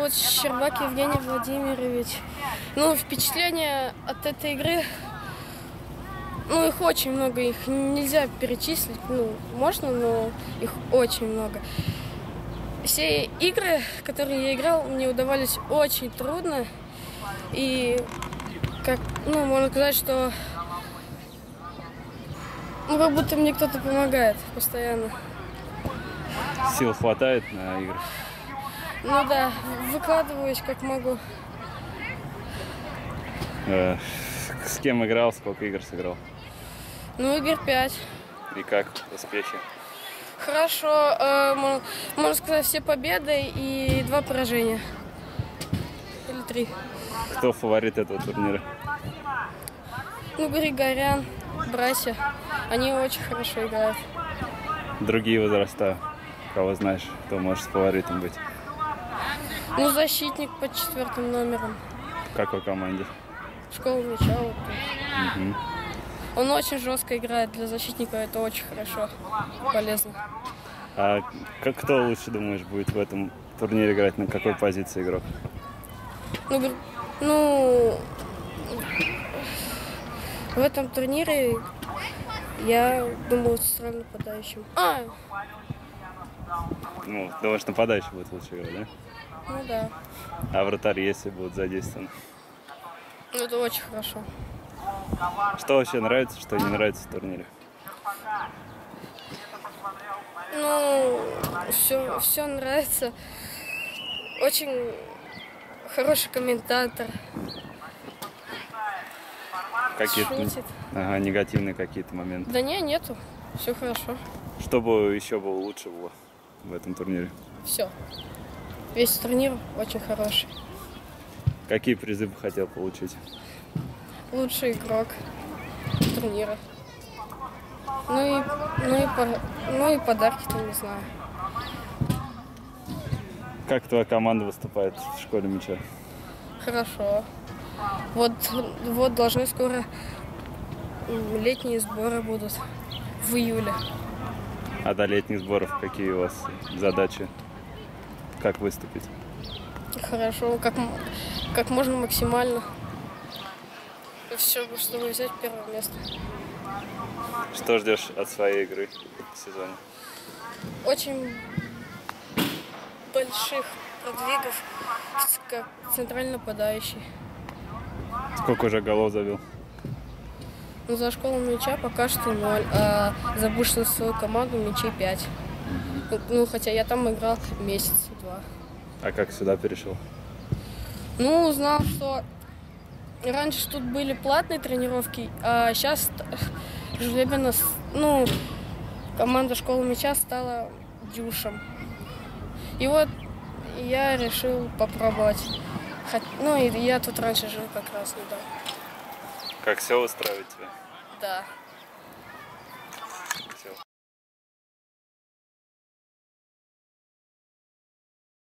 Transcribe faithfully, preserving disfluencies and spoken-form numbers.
зовут Щербак Евгений Владимирович. Ну, впечатления от этой игры, ну, их очень много, их нельзя перечислить, ну, можно, но их очень много. Все игры, которые я играл, мне удавались очень трудно, и, как, ну, можно сказать, что, ну, как будто мне кто-то помогает постоянно. Сил хватает на игры? Ну да, выкладываюсь как могу. Э, с кем играл, сколько игр сыграл? Ну, игр пять. И как успехи? Хорошо, э, можно, можно сказать, все победы и два поражения. Или три. Кто фаворит этого турнира? Ну, Григорян, братья. Они очень хорошо играют. Другие возраста, кого знаешь, кто может фаворитом быть? Ну, защитник под четвертым номером. В какой команде? Школа мяча. Вот тут. Угу. Он очень жестко играет. Для защитника это очень хорошо, полезно. А как, кто лучше, думаешь, будет в этом турнире играть? На какой позиции игрок? Ну, гр- ну в этом турнире я думаю, центральным нападающим. А, Ну, думаешь, нападающий будет лучше играть, да? ну да. А вратарь, если будут задействованы? Ну, это очень хорошо. Что вообще нравится, что не нравится в турнире? Ну, все, все нравится. Очень хороший комментатор. Какие-то Шутит. ага, негативные какие-то моменты. Да не, нету. Все хорошо. Что бы еще было лучше было в этом турнире? Все. Весь турнир очень хороший. Какие призы бы хотел получить? Лучший игрок турнира. Ну и, ну и, по- ну и подарки-то не знаю. Как твоя команда выступает в школе мяча? Хорошо. Вот, вот должны скоро м, летние сборы будут в июле. А до летних сборов какие у вас задачи? Как выступить? Хорошо, как, м- как можно максимально. Все, чтобы взять первое место. Что ждешь от своей игры в сезоне? Очень больших продвигов, как центральный нападающий. Сколько уже голов забил? Ну, за школу мяча пока что ноль, а за бывшую свою команду мячей пять. Ну, хотя я там играл месяц-два. А как сюда перешел? Ну, узнал, что раньше тут были платные тренировки, а сейчас жребенно, ну, команда школы мяча стала дюшем. И вот я решил попробовать. Хот- Ну, и я тут раньше жил как раз, ну да. Как все устраивает тебя? Да.